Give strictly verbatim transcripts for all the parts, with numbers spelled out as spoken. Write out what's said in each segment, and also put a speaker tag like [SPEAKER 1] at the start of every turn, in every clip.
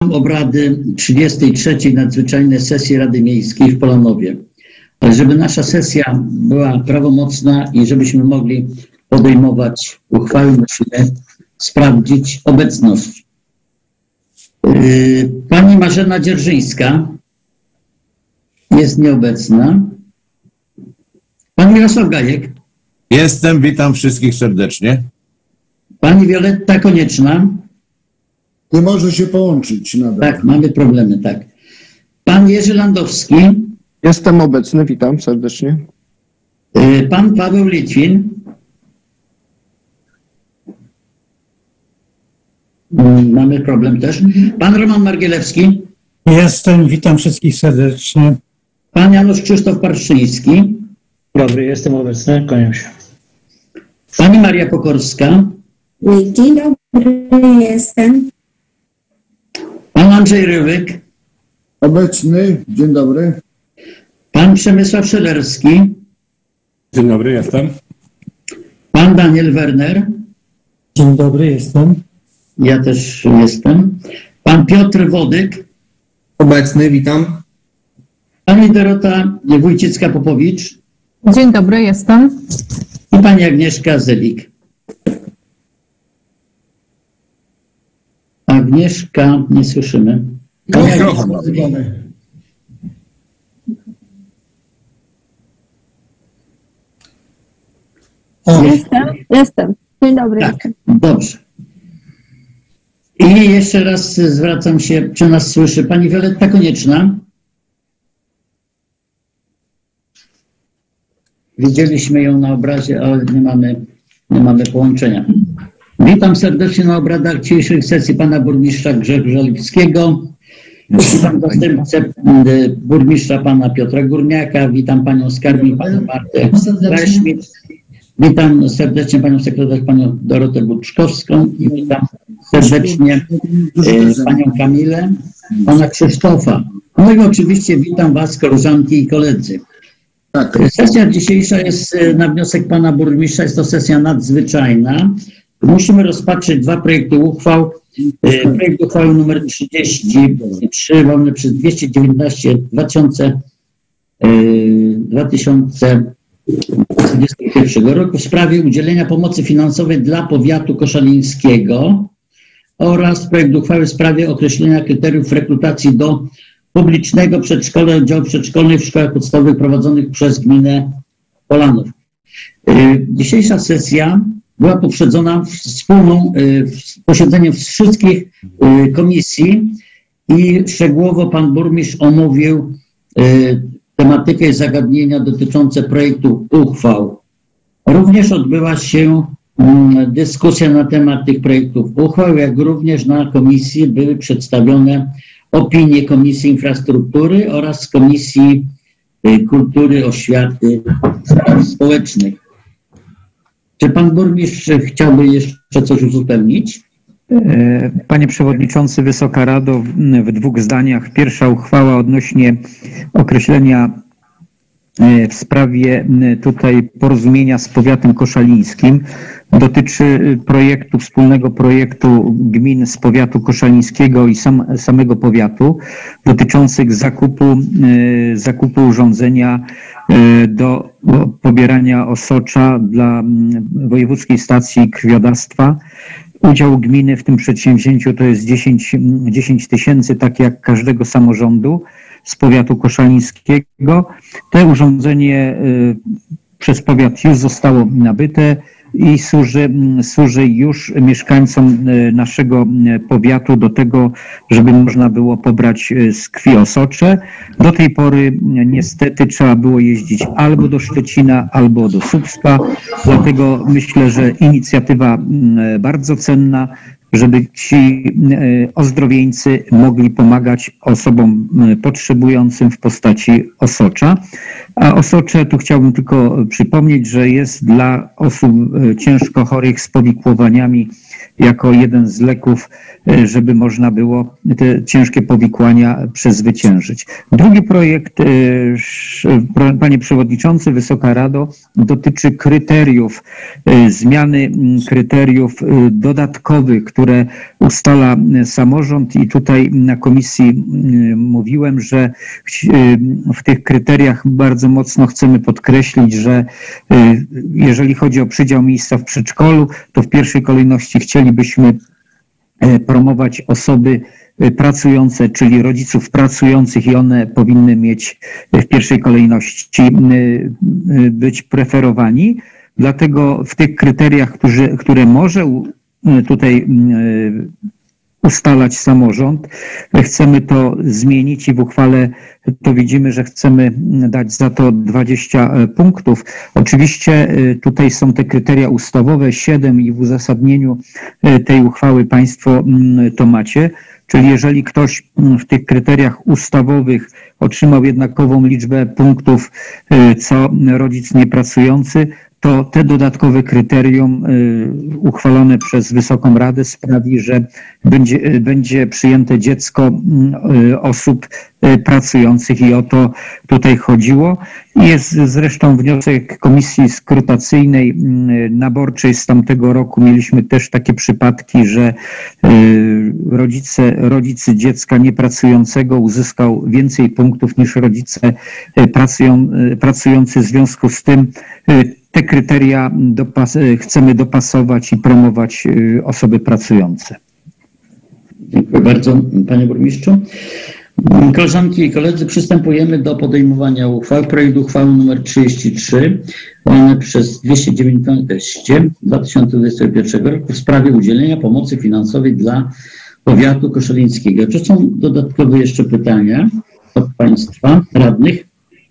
[SPEAKER 1] obrady trzydziestej trzeciej nadzwyczajnej sesji Rady Miejskiej w Polanowie. Żeby nasza sesja była prawomocna i żebyśmy mogli podejmować uchwały, musimy sprawdzić obecność. Pani Marzena Dzierżyńska jest nieobecna. Pan Mirosław Gajek.
[SPEAKER 2] Jestem, witam wszystkich serdecznie.
[SPEAKER 1] Pani Wioletta Konieczna.
[SPEAKER 3] Nie może się połączyć nadal.
[SPEAKER 1] Tak, mamy problemy, tak. Pan Jerzy Landowski.
[SPEAKER 4] Jestem obecny, witam serdecznie.
[SPEAKER 1] Pan Paweł Litwin. Mamy problem też. Pan Roman Margielewski.
[SPEAKER 5] Jestem, witam wszystkich serdecznie.
[SPEAKER 1] Pan Janusz Krzysztof Parszyński.
[SPEAKER 6] Dobry, jestem obecny, kłaniam się.
[SPEAKER 1] Pani Maria Pokorska.
[SPEAKER 7] Dzień dobry, jestem.
[SPEAKER 1] Pan Andrzej Rywyk.
[SPEAKER 3] Obecny, dzień dobry.
[SPEAKER 1] Pan Przemysław Szelerski.
[SPEAKER 8] Dzień dobry, jestem.
[SPEAKER 1] Pan Daniel Werner.
[SPEAKER 5] Dzień dobry, jestem.
[SPEAKER 1] Ja też jestem. Pan Piotr Wodyk.
[SPEAKER 9] Obecny, witam.
[SPEAKER 1] Pani Dorota Wójcicka-Popowicz.
[SPEAKER 10] Dzień dobry, jestem.
[SPEAKER 1] I pani Agnieszka Zelik. Agnieszka, nie słyszymy.
[SPEAKER 2] Mikrofon.
[SPEAKER 10] Jestem, jestem. Dzień dobry.
[SPEAKER 1] Tak, dobrze. I jeszcze raz zwracam się, czy nas słyszy pani Wioletta Konieczna. Widzieliśmy ją na obrazie, ale nie mamy, nie mamy połączenia. Witam serdecznie na obradach dzisiejszych sesji pana burmistrza Grzegorza Lipskiego. Witam zastępcę burmistrza pana Piotra Górniaka. Witam panią skarbnik, panią Martę Reszmit. Witam serdecznie panią sekretarz, panią Dorotę Buczkowską i witam serdecznie e, panią Kamilę, pana Krzysztofa. No i oczywiście witam was, koleżanki i koledzy.
[SPEAKER 3] Tak.
[SPEAKER 1] Sesja dzisiejsza jest na wniosek pana burmistrza, jest to sesja nadzwyczajna. Musimy rozpatrzyć dwa projekty uchwał. Projekt uchwały nr trzydzieści trzy wolny przez dwieście dziewiętnaście dwa tysiące dwudziestego pierwszego roku w sprawie udzielenia pomocy finansowej dla powiatu koszalińskiego oraz projekt uchwały w sprawie określenia kryteriów rekrutacji do publicznego przedszkola, oddziału przedszkolnych w szkołach podstawowych prowadzonych przez gminę Polanów. Dzisiejsza sesja była poprzedzona wspólną posiedzeniem wszystkich komisji i szczegółowo pan burmistrz omówił tematykę i zagadnienia dotyczące projektu uchwał. Również odbyła się dyskusja na temat tych projektów uchwał, jak również na komisji były przedstawione opinie Komisji Infrastruktury oraz Komisji Kultury, Oświaty i Spraw Społecznych. Czy pan burmistrz chciałby jeszcze coś uzupełnić?
[SPEAKER 11] Panie Przewodniczący, Wysoka Rado, w dwóch zdaniach. Pierwsza uchwała odnośnie określenia w sprawie tutaj porozumienia z powiatem koszalińskim dotyczy projektu, wspólnego projektu gmin z powiatu koszalińskiego i sam, samego powiatu dotyczących zakupu, zakupu urządzenia do pobierania osocza dla Wojewódzkiej Stacji Krwiodawstwa. Udział gminy w tym przedsięwzięciu to jest dziesięć tysięcy, tak jak każdego samorządu z powiatu koszalińskiego. To urządzenie przez powiat już zostało nabyte i służy, służy już mieszkańcom naszego powiatu do tego, żeby można było pobrać z krwi osocze. Do tej pory niestety trzeba było jeździć albo do Szczecina, albo do Słupska. Dlatego myślę, że inicjatywa bardzo cenna, żeby ci ozdrowieńcy mogli pomagać osobom potrzebującym w postaci osocza. A osocze, tu chciałbym tylko przypomnieć, że jest dla osób ciężko chorych z powikłowaniami jako jeden z leków, żeby można było te ciężkie powikłania przezwyciężyć. Drugi projekt, panie przewodniczący, Wysoka Rado, dotyczy kryteriów, zmiany kryteriów dodatkowych, które ustala samorząd i tutaj na komisji mówiłem, że w tych kryteriach bardzo mocno chcemy podkreślić, że jeżeli chodzi o przydział miejsca w przedszkolu, to w pierwszej kolejności chcielibyśmy promować osoby pracujące, czyli rodziców pracujących i one powinny mieć w pierwszej kolejności być preferowani. Dlatego w tych kryteriach, które, które może tutaj ustalać samorząd, chcemy to zmienić i w uchwale to widzimy, że chcemy dać za to dwadzieścia punktów. Oczywiście tutaj są te kryteria ustawowe, siedem i w uzasadnieniu tej uchwały Państwo to macie. Czyli jeżeli ktoś w tych kryteriach ustawowych otrzymał jednakową liczbę punktów co rodzic niepracujący, to te dodatkowe kryterium uchwalone przez Wysoką Radę sprawi, że będzie, będzie przyjęte dziecko osób pracujących i o to tutaj chodziło. Jest zresztą wniosek komisji skrutacyjnej naborczej z tamtego roku. Mieliśmy też takie przypadki, że rodzice, rodzic dziecka niepracującego uzyskał więcej punktów niż rodzice pracują, pracujący. W związku z tym te kryteria dopas chcemy dopasować i promować osoby pracujące.
[SPEAKER 1] Dziękuję bardzo, panie burmistrzu. Koleżanki i koledzy, przystępujemy do podejmowania uchwał. Projekt uchwały nr trzydzieści trzy, łamane przez dwieście dziewiętnaście dwa tysiące dwudziestego pierwszego roku w sprawie udzielenia pomocy finansowej dla powiatu koszalińskiego. Czy są dodatkowe jeszcze pytania od państwa radnych?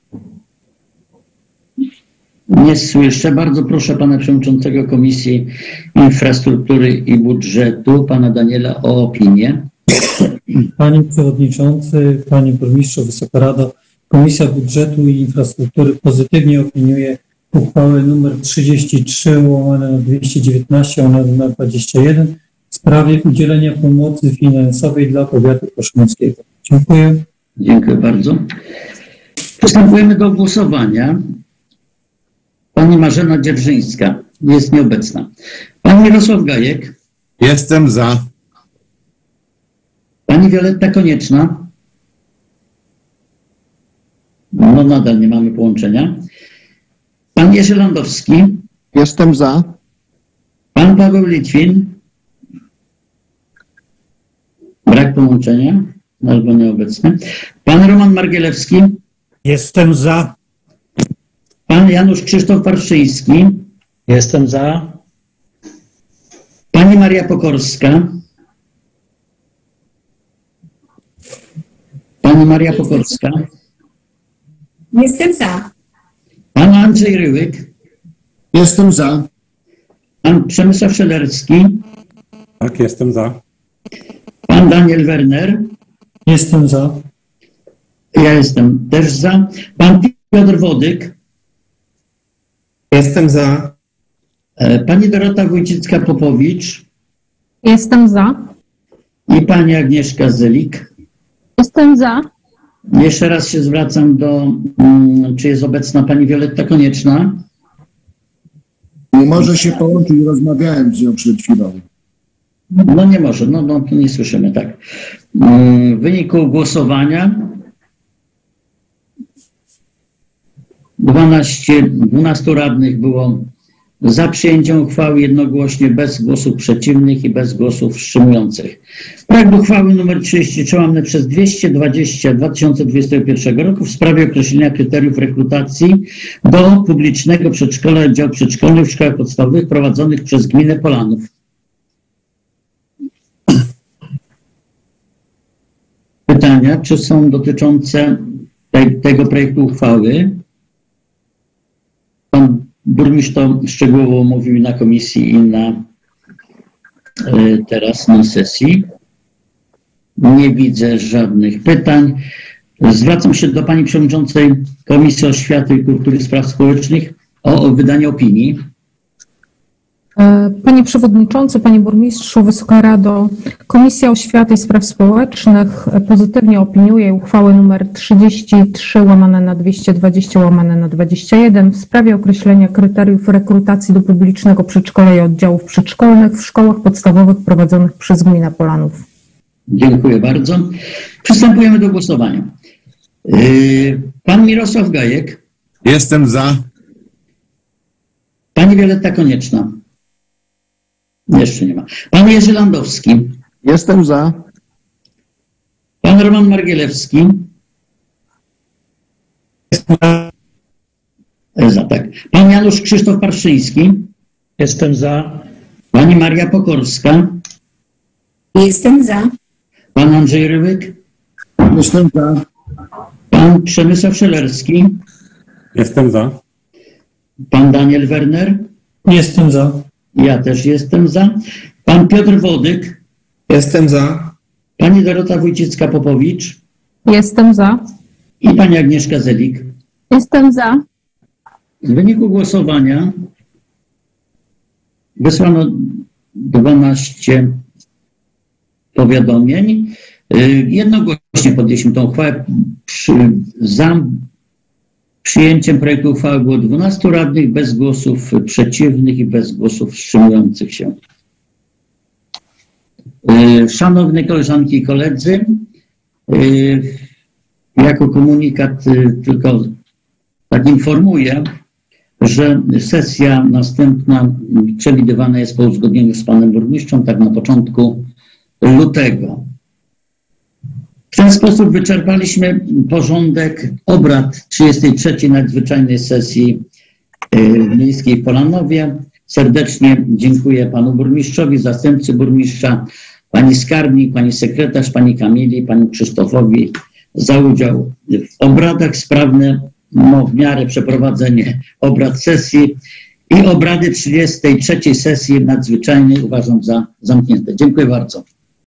[SPEAKER 1] Nie słyszę. Bardzo proszę pana przewodniczącego Komisji Infrastruktury i Budżetu, pana Daniela, o opinię.
[SPEAKER 5] Panie Przewodniczący, Panie Burmistrzu, Wysoka Rado, Komisja Budżetu i Infrastruktury pozytywnie opiniuje uchwałę nr trzydzieści trzy łamane na dwieście dziewiętnaście łamane na dwadzieścia jeden w sprawie udzielenia pomocy finansowej dla powiatu koszalińskiego. Dziękuję.
[SPEAKER 1] Dziękuję bardzo. Przystępujemy do głosowania. Pani Marzena Dzierżyńska jest nieobecna. Pan Mirosław Gajek.
[SPEAKER 2] Jestem za.
[SPEAKER 1] Pani Wioletta Konieczna. No nadal nie mamy połączenia. Pan Jerzy Landowski.
[SPEAKER 4] Jestem za.
[SPEAKER 1] Pan Paweł Litwin. Brak połączenia, albo nieobecny. Pan Roman Margielewski.
[SPEAKER 5] Jestem za.
[SPEAKER 1] Pan Janusz Krzysztof Parszyński.
[SPEAKER 6] Jestem za.
[SPEAKER 1] Pani Maria Pokorska. Pani Maria Pokorska.
[SPEAKER 7] Jestem za.
[SPEAKER 1] Pan Andrzej Ryłyk.
[SPEAKER 3] Jestem za.
[SPEAKER 1] Pan Przemysław Szelerski.
[SPEAKER 8] Tak, jestem za.
[SPEAKER 1] Pan Daniel Werner.
[SPEAKER 5] Jestem za.
[SPEAKER 1] Ja jestem też za. Pan Piotr Wodyk.
[SPEAKER 9] Jestem za.
[SPEAKER 1] Pani Dorota Wójcicka-Popowicz.
[SPEAKER 10] Jestem za.
[SPEAKER 1] I pani Agnieszka Zylik.
[SPEAKER 10] Jestem za.
[SPEAKER 1] Jeszcze raz się zwracam do, czy jest obecna pani Wioletta Konieczna?
[SPEAKER 3] Nie może się połączyć, rozmawiałem z nią przed chwilą.
[SPEAKER 1] No nie może, no, no to nie słyszymy, tak. W wyniku głosowania dwanaście, dwunastu radnych było za przyjęciem uchwały jednogłośnie, bez głosów przeciwnych i bez głosów wstrzymujących. Projekt uchwały nr trzydzieści trzy łamane przez dwieście dwadzieścia dwa tysiące dwudziestego pierwszego roku w sprawie określenia kryteriów rekrutacji do publicznego przedszkola i oddziału przedszkolnych w szkołach podstawowych prowadzonych przez gminę Polanów. Pytania, czy są dotyczące te, tego projektu uchwały? Pan burmistrz to szczegółowo mówił na komisji i na teraz na sesji. Nie widzę żadnych pytań. Zwracam się do pani przewodniczącej Komisji Oświaty i Kultury i Spraw Społecznych o, o wydanie opinii.
[SPEAKER 10] Panie Przewodniczący, Panie Burmistrzu, Wysoka Rado, Komisja Oświaty i Spraw Społecznych pozytywnie opiniuje uchwałę nr trzydzieści trzy łamane na dwieście dwadzieścia łamane na dwadzieścia jeden w sprawie określenia kryteriów rekrutacji do publicznego przedszkola i oddziałów przedszkolnych w szkołach podstawowych prowadzonych przez gminę Polanów.
[SPEAKER 1] Dziękuję bardzo. Przystępujemy do głosowania. Pan Mirosław Gajek.
[SPEAKER 2] Jestem za.
[SPEAKER 1] Pani Wioletta Konieczna. Jeszcze nie ma. Pan Jerzy Landowski.
[SPEAKER 4] Jestem za.
[SPEAKER 1] Pan Roman Margielewski. Za, tak. Pan Janusz Krzysztof Parszyński.
[SPEAKER 6] Jestem za.
[SPEAKER 1] Pani Maria Pokorska.
[SPEAKER 7] Jestem za.
[SPEAKER 1] Pan Andrzej Rywyk.
[SPEAKER 3] Jestem za.
[SPEAKER 1] Pan Przemysław Szelerski.
[SPEAKER 8] Jestem za.
[SPEAKER 1] Pan Daniel Werner.
[SPEAKER 5] Jestem za.
[SPEAKER 1] Ja też jestem za. Pan Piotr Wodyk.
[SPEAKER 9] Jestem za.
[SPEAKER 1] Pani Dorota Wójcicka-Popowicz.
[SPEAKER 10] Jestem za.
[SPEAKER 1] I pani Agnieszka Zelik.
[SPEAKER 10] Jestem za.
[SPEAKER 1] W wyniku głosowania wysłano dwanaście powiadomień. Jednogłośnie podjęliśmy tę uchwałę. Przy, za przyjęciem projektu uchwały było dwunastu radnych, bez głosów przeciwnych i bez głosów wstrzymujących się. Szanowne koleżanki i koledzy, jako komunikat tylko tak informuję, że sesja następna przewidywana jest po uzgodnieniu z panem burmistrzem, tak na początku lutego. W ten sposób wyczerpaliśmy porządek obrad trzydziestej trzeciej nadzwyczajnej sesji miejskiej w Polanowie. Serdecznie dziękuję panu burmistrzowi, zastępcy burmistrza, pani skarbnik, pani sekretarz, pani Kamili, panu Krzysztofowi za udział w obradach, sprawne no, w miarę przeprowadzenie obrad sesji i obrady trzydziestej trzeciej sesji nadzwyczajnej uważam za zamknięte. Dziękuję bardzo.